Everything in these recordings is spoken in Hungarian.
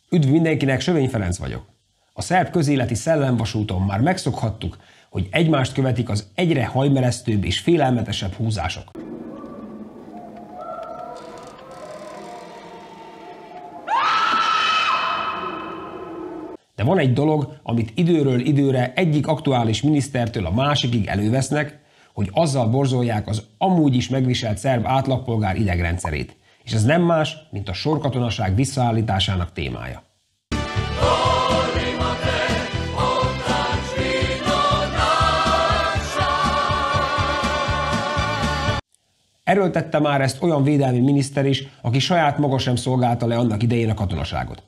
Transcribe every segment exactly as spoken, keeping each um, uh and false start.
Üdv mindenkinek, Sövényi Ferenc vagyok. A szerb közéleti szellemvasúton már megszokhattuk, hogy egymást követik az egyre hajmeresztőbb és félelmetesebb húzások. De van egy dolog, amit időről időre egyik aktuális minisztertől a másikig elővesznek, hogy azzal borzolják az amúgy is megviselt szerb átlagpolgár idegrendszerét. És ez nem más, mint a sorkatonaság visszaállításának témája. Erőltette már ezt olyan védelmi miniszter is, aki saját maga sem szolgálta le annak idején a katonaságot.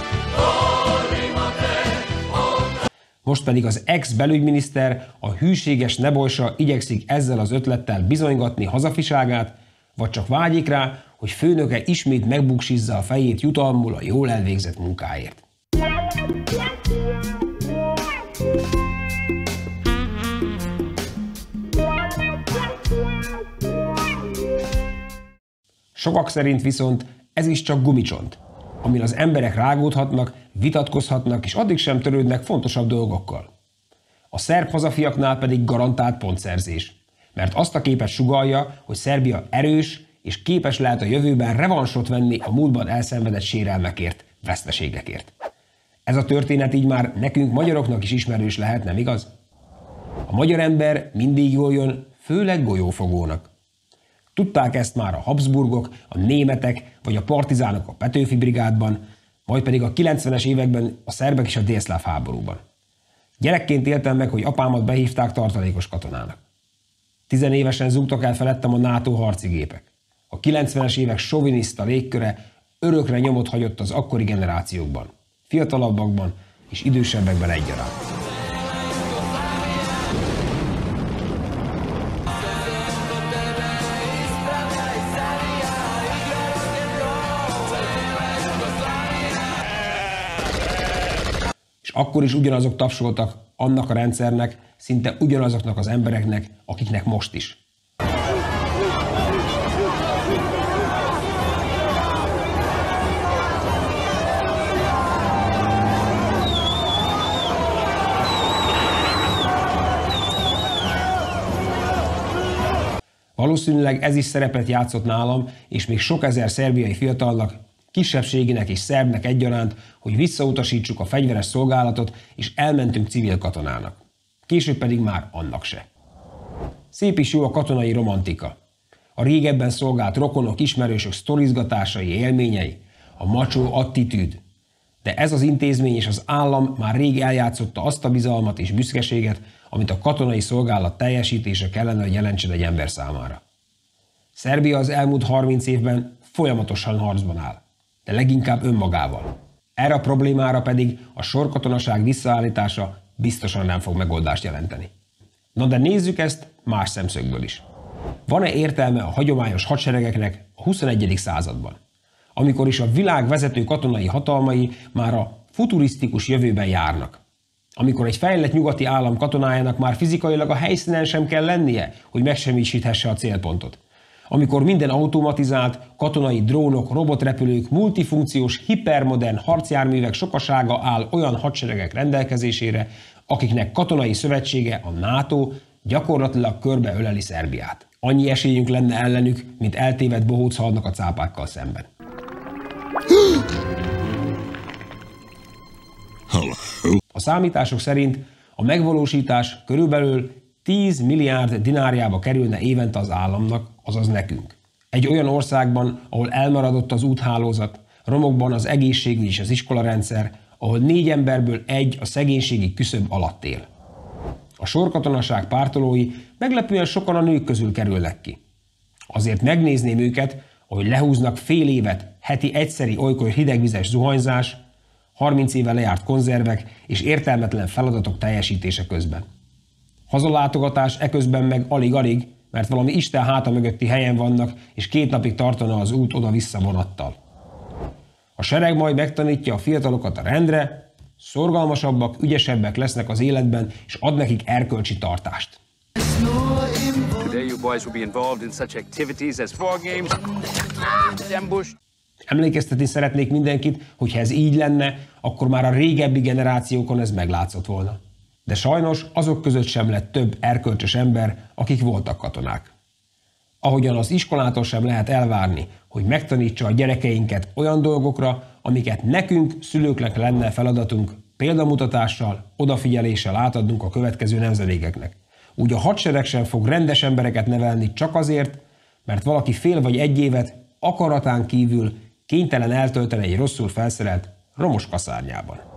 Most pedig az ex-belügyminiszter, a hűséges Nebojsa igyekszik ezzel az ötlettel bizonygatni hazafiságát, vagy csak vágyik rá, hogy főnöke ismét megbuksizza a fejét jutalmul a jól elvégzett munkáért. Sokak szerint viszont ez is csak gumicsont, amin az emberek rágódhatnak, vitatkozhatnak, és addig sem törődnek fontosabb dolgokkal. A szerb hazafiaknál pedig garantált pontszerzés, mert azt a képet sugallja, hogy Szerbia erős és képes lehet a jövőben revansot venni a múltban elszenvedett sérelmekért, veszteségekért. Ez a történet így már nekünk magyaroknak is ismerős lehet, nem igaz? A magyar ember mindig jól jön, főleg golyófogónak. Tudták ezt már a Habsburgok, a németek vagy a partizánok a Petőfi brigádban, majd pedig a kilencvenes években a szerbek is a délszláv háborúban. Gyerekként éltem meg, hogy apámat behívták tartalékos katonának. Tizenévesen zúgtak el felettem a NATO harci gépek. A kilencvenes évek soviniszta légköre örökre nyomot hagyott az akkori generációkban, fiatalabbakban és idősebbekben egyaránt. És akkor is ugyanazok tapsoltak annak a rendszernek, szinte ugyanazoknak az embereknek, akiknek most is. Valószínűleg ez is szerepet játszott nálam, és még sok ezer szerbiai fiatalnak, kisebbséginek és szerbnek egyaránt, hogy visszautasítsuk a fegyveres szolgálatot, és elmentünk civil katonának. Később pedig már annak se. Szép is jó a katonai romantika. A régebben szolgált rokonok, ismerősök sztorizgatásai, élményei, a macsó attitűd. De ez az intézmény és az állam már rég eljátszotta azt a bizalmat és büszkeséget, amit a katonai szolgálat teljesítése kellene, hogy jelentsen egy ember számára. Szerbia az elmúlt harminc évben folyamatosan harcban áll, de leginkább önmagával. Erre a problémára pedig a sorkatonaság visszaállítása biztosan nem fog megoldást jelenteni. Na de nézzük ezt más szemszögből is. Van-e értelme a hagyományos hadseregeknek a huszonegyedik században, amikor is a világ vezető katonai hatalmai már a futurisztikus jövőben járnak? Amikor egy fejlett nyugati állam katonájának már fizikailag a helyszínen sem kell lennie, hogy megsemmisíthesse a célpontot. Amikor minden automatizált, katonai drónok, robotrepülők, multifunkciós, hipermodern harcjárművek sokasága áll olyan hadseregek rendelkezésére, akiknek katonai szövetsége, a NATO gyakorlatilag körbeöleli Szerbiát. Annyi esélyünk lenne ellenük, mint eltévedt bohóc halnak a cápákkal szemben. A számítások szerint a megvalósítás körülbelül tíz milliárd dinárjába kerülne évente az államnak, azaz nekünk. Egy olyan országban, ahol elmaradott az úthálózat, romokban az egészségügy és az iskolarendszer, ahol négy emberből egy a szegénységi küszöb alatt él. A sorkatonaság pártolói meglepően sokan a nők közül kerülnek ki. Azért megnézném őket, ahogy lehúznak fél évet heti egyszeri olykor hidegvizes zuhanyzás, harminc éve lejárt konzervek és értelmetlen feladatok teljesítése közben. Hazalátogatás eközben meg alig-alig, mert valami Isten háta mögötti helyen vannak, és két napig tartana az út oda-vissza vonattal. A sereg majd megtanítja a fiatalokat a rendre, szorgalmasabbak, ügyesebbek lesznek az életben, és ad nekik erkölcsi tartást. Emlékeztetni szeretnék mindenkit, hogy ha ez így lenne, akkor már a régebbi generációkon ez meglátszott volna. De sajnos azok között sem lett több erkölcsös ember, akik voltak katonák. Ahogyan az iskolától sem lehet elvárni, hogy megtanítsa a gyerekeinket olyan dolgokra, amiket nekünk, szülőknek lenne feladatunk példamutatással, odafigyeléssel átadnunk a következő nemzedékeknek. Úgy a hadsereg sem fog rendes embereket nevelni csak azért, mert valaki fél vagy egy évet akaratán kívül kénytelen eltölteni egy rosszul felszerelt, romos kaszárnyában.